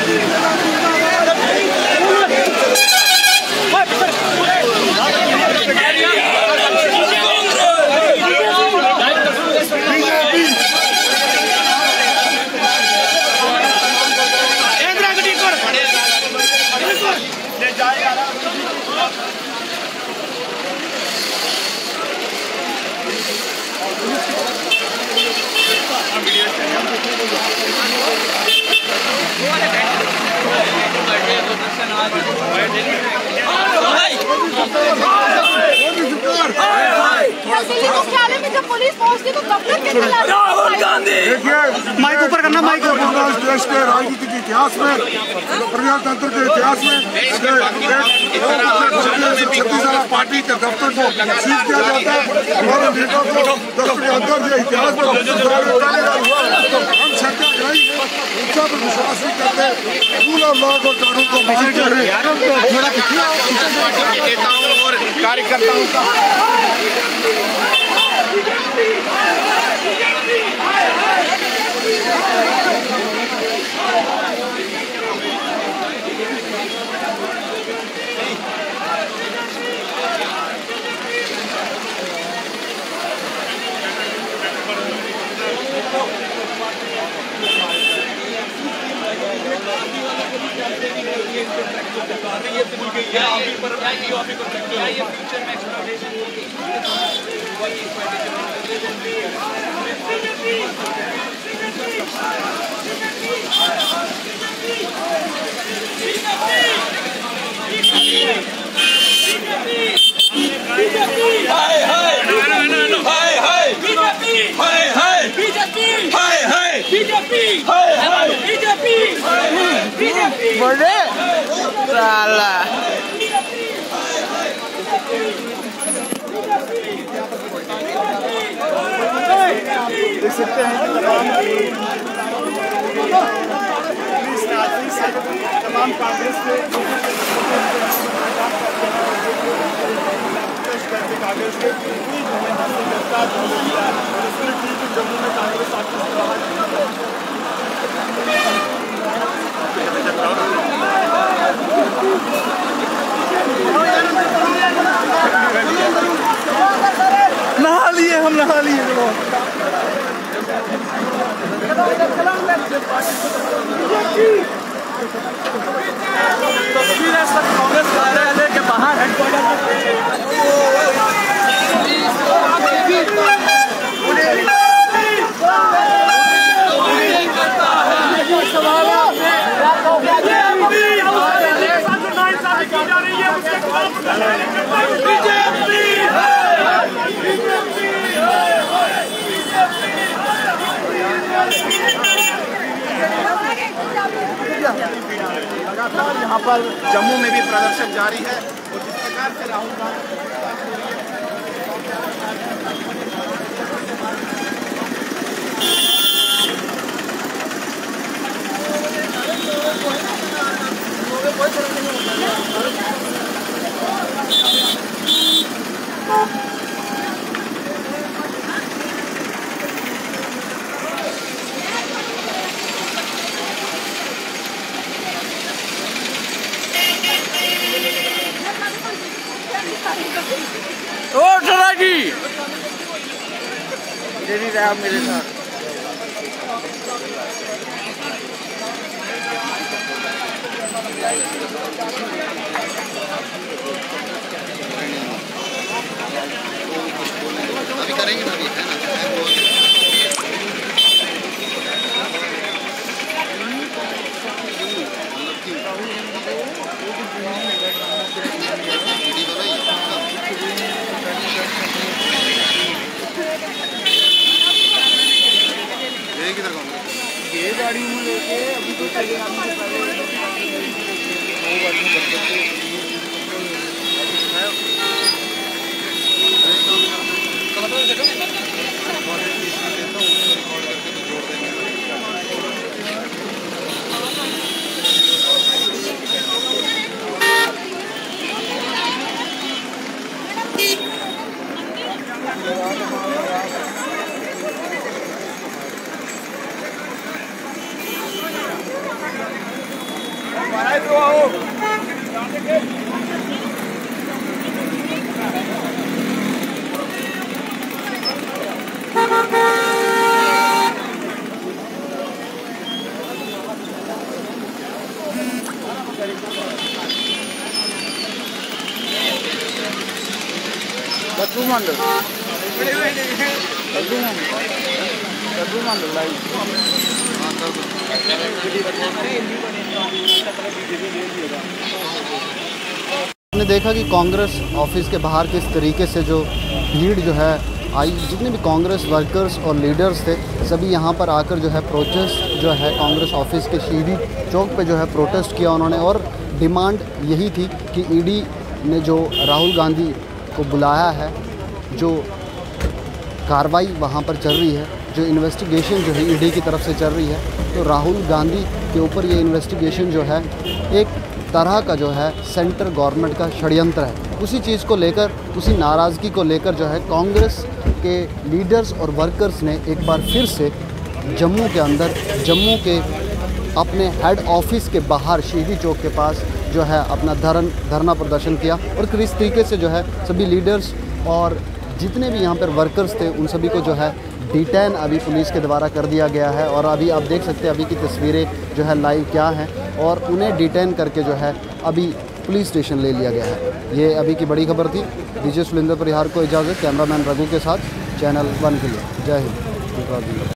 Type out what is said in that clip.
मुख्यालय में जब पुलिस पहुंचती तो दफ्तर के राहुल गांधी माइक ऊपर करना, माइक देश के राजनीति के इतिहास में, प्रजातंत्र के इतिहास में 36 पार्टी के दफ्तर को सीज किया जाता है। हमारे नेता को दफ्तर के अंदर जो इतिहास में हम सत्याग्रही है, उनका भी विश्वास नहीं करते। रूल ऑफ लॉ और कानून को मानते हैं। नेताओं और कार्यकर्ताओं का बोले साला देख सकते हैं कि तमाम कांग्रेस के कांग्रेस के जम्मू में कांग्रेस नहा लिए, हम नहा लिए। तस्वीर है सर कांग्रेस कार्यालय के बाहर लगातार यहाँ पर जम्मू में भी प्रदर्शन जारी है और जिस प्रकार से राहुल गांधी नहीं रहा मेरे साथ। अभी करेंगे ना, अभी है ना। ये गाड़ी में लेके अभी तो हमने देखा कि कांग्रेस ऑफिस के बाहर किस तरीके से जो भीड़ जो है आई, जितने भी कांग्रेस वर्कर्स और लीडर्स थे सभी यहाँ पर आकर जो है प्रोटेस्ट जो है कांग्रेस ऑफिस के शहीदी चौक पे जो है प्रोटेस्ट किया उन्होंने। और डिमांड यही थी कि ईडी ने जो राहुल गांधी को बुलाया है, जो कार्रवाई वहाँ पर चल रही है, जो इन्वेस्टिगेशन जो है ईडी की तरफ से चल रही है, तो राहुल गांधी के ऊपर ये इन्वेस्टिगेशन जो है एक तरह का जो है सेंट्रल गवर्नमेंट का षड्यंत्र है। उसी चीज़ को लेकर, उसी नाराज़गी को लेकर जो है कांग्रेस के लीडर्स और वर्कर्स ने एक बार फिर से जम्मू के अंदर, जम्मू के अपने हेड ऑफिस के बाहर शहीदी चौक के पास जो है अपना धरना प्रदर्शन किया। और किस तरीके से जो है सभी लीडर्स और जितने भी यहाँ पर वर्कर्स थे उन सभी को जो है डिटेन अभी पुलिस के द्वारा कर दिया गया है। और अभी आप देख सकते हैं अभी की तस्वीरें जो है लाइव क्या हैं, और उन्हें डिटेन करके जो है अभी पुलिस स्टेशन ले लिया गया है। ये अभी की बड़ी खबर थी। डीजे सुलेंद्र परिहार को इजाज़त, कैमरामैन रघु के साथ, चैनल 1 के लिए। जय हिंद।